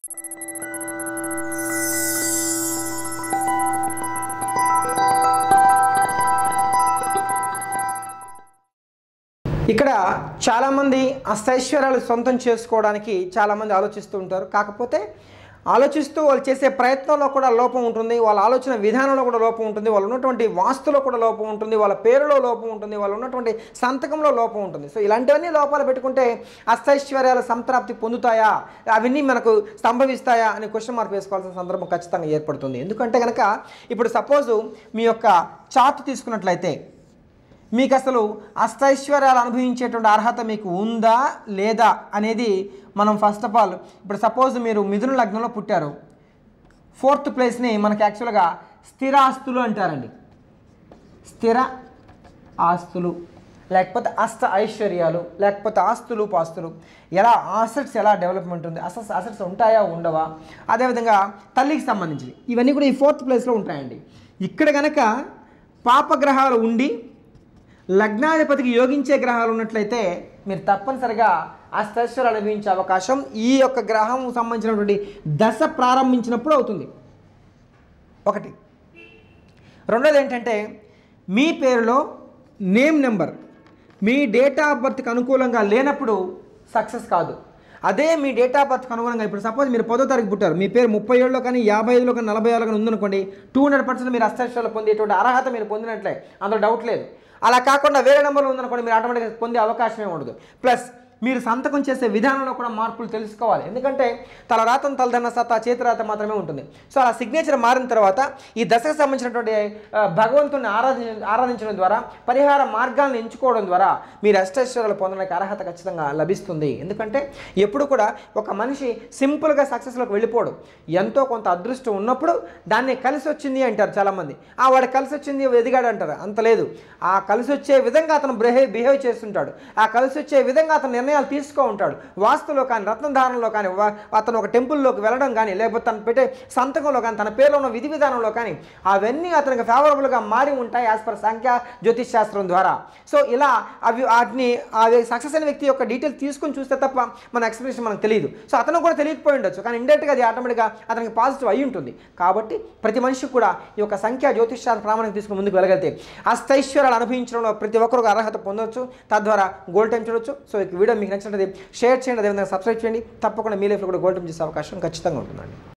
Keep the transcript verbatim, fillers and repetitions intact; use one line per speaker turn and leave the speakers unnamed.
ఇక్కడ చాలామంది అష్టైశ్వర్యాలు సొంతం చేసుకోవడానికి చాలామంది ఆలోచిస్తూ ఉంటారు. కాకపోతే ఆలోచిస్తూ వాళ్ళు చేసే ప్రయత్నంలో కూడా లోపం ఉంటుంది, వాళ్ళ ఆలోచన విధానంలో కూడా లోపం ఉంటుంది, వాళ్ళు ఉన్నటువంటి వాస్తులో కూడా లోపం ఉంటుంది, వాళ్ళ పేరులో లోపం ఉంటుంది, వాళ్ళు ఉన్నటువంటి సంతకంలో లోపం ఉంటుంది. సో ఇలాంటివన్నీ లోపాలు పెట్టుకుంటే అష్టైశ్వర్యాలు సంతృప్తి పొందుతాయా, అవన్నీ మనకు సంభవిస్తాయా అని క్వశ్చన్ మార్క్ వేసుకోవాల్సిన సందర్భం ఖచ్చితంగా ఏర్పడుతుంది. ఎందుకంటే కనుక ఇప్పుడు సపోజు మీ యొక్క చార్ట్ తీసుకున్నట్లయితే మీకు అసలు అష్టైశ్వర్యాలు అనుభవించేటువంటి అర్హత మీకు ఉందా లేదా అనేది మనం ఫస్ట్ ఆఫ్ ఆల్ ఇప్పుడు సపోజ్ మీరు మిథున లగ్నంలో పుట్టారు, ఫోర్త్ ప్లేస్ని మనకి యాక్చువల్గా స్థిరాస్తులు అంటారండి. స్థిర ఆస్తులు లేకపోతే అష్ట ఐశ్వర్యాలు లేకపోతే ఆస్తులు పాస్తులు, ఎలా అసెట్స్ ఎలా డెవలప్మెంట్ ఉంది, అసెట్స్ అసెట్స్ ఉంటాయా ఉండవా, అదేవిధంగా తల్లికి సంబంధించినవి ఇవన్నీ కూడా ఈ ఫోర్త్ ప్లేస్లో ఉంటాయండి. ఇక్కడ కనుక పాపగ్రహాలు ఉండి లగ్నాధిపతికి యోగించే గ్రహాలు ఉన్నట్లయితే మీరు తప్పనిసరిగా అష్టైశ్వర్యాలు అనుభవించే అవకాశం ఈ యొక్క గ్రహం సంబంధించినటువంటి దశ ప్రారంభించినప్పుడు అవుతుంది. ఒకటి. రెండోది ఏంటంటే మీ పేరులో నేమ్ నెంబర్ మీ డేట్ ఆఫ్ బర్త్కి అనుకూలంగా లేనప్పుడు సక్సెస్ కాదు. అదే మీ డేట్ ఆఫ్ బర్త్కి అనుగుణంగా ఇప్పుడు సపోజ్ మీరు పదో తారీఖు పుట్టారు, మీ పేరు ముప్పై ఏళ్ళలో కానీ యాభై ఐదులో కానీ నలభై ఏళ్ళలో కానీ ఉందనుకోండి, టూ హండ్రెడ్ పర్సెంట్ మీరు అష్టైశ్వర్యాలు పొందేటువంటి అర్హత మీరు పొందినట్లే, అందులో డౌట్ లేదు. అలా కాకుండా వేరే నెంబర్లో ఉందనుకోండి మీరు ఆటోమేటిక్గా పొందే అవకాశమే ఉండదు. ప్లస్ మీరు సంతకం చేసే విధానంలో కూడా మార్పులు తెలుసుకోవాలి. ఎందుకంటే తల రాతం తలదన్న సత్తా చేతిరాత మాత్రమే ఉంటుంది. సో అలా సిగ్నేచర్ మారిన తర్వాత ఈ దశకు సంబంధించినటువంటి భగవంతుని ఆరాధి ఆరాధించడం ద్వారా పరిహార మార్గాలను ఎంచుకోవడం ద్వారా మీరు అష్టైశ్వర్యాలు పొందడానికి అర్హత ఖచ్చితంగా లభిస్తుంది. ఎందుకంటే ఎప్పుడు కూడా ఒక మనిషి సింపుల్గా సక్సెస్లోకి వెళ్ళిపోడు, ఎంతో కొంత అదృష్టం ఉన్నప్పుడు దాన్ని కలిసి వచ్చింది అంటారు చాలామంది. ఆ వాడు కలిసి వచ్చింది ఎదిగాడు అంటారు, అంత లేదు. ఆ కలిసి వచ్చే విధంగా అతను బిహేవ్ బిహేవ్ చేస్తుంటాడు, ఆ కలిసి వచ్చే విధంగా అతను నిర్ణయాలు తీసుకో ఉంటాడు. వాస్తులో కానీ రత్నధారణలో కానీ అతను ఒక టెంపుల్లోకి వెళ్ళడం కానీ లేకపోతే తను పెట్టే సంతకంలో కానీ తన పేరులో ఉన్న విధి విధానంలో కానీ అవన్నీ అతనికి ఫేవరబుల్గా మారి ఉంటాయి యాజ్ పర్ సంఖ్య జ్యోతిష్ శాస్త్రం ద్వారా. సో ఇలా అవి వాటిని అవి సక్సెస్ అయిన వ్యక్తి యొక్క డీటెయిల్స్ తీసుకుని చూస్తే తప్ప మన ఎక్స్ప్లెనేషన్ మనకు తెలియదు. సో అతను కూడా తెలియకపోయి ఉండొచ్చు, కానీ ఇండైరెక్ట్గా అది ఆటోమేటిక్గా అతనికి పాజిటివ్ అయి ఉంటుంది. కాబట్టి ప్రతి మనిషికి కూడా ఈ యొక్క సంఖ్య జ్యోతిష్ శాస్త్ర ప్రామాణిక తీసుకుని ముందుకు వెళ్ళగలిగితే అష్టైశ్వర్యాలు అనుభవించడంలో ప్రతి ఒక్కరు అర్హత పొందవచ్చు, తద్వారా గోల్డ్ టైం చూడొచ్చు. సో ఈ వీడియో మీకు నచ్చినట్లయితే షేర్ చేయండి, అదేవిధంగా సబ్స్క్రైబ్ చేయండి. తప్పకుండా మీ లైఫ్లో కూడా గోల్డ్ టైం చేసే అవకాశం ఖచ్చితంగా ఉంటుందండి.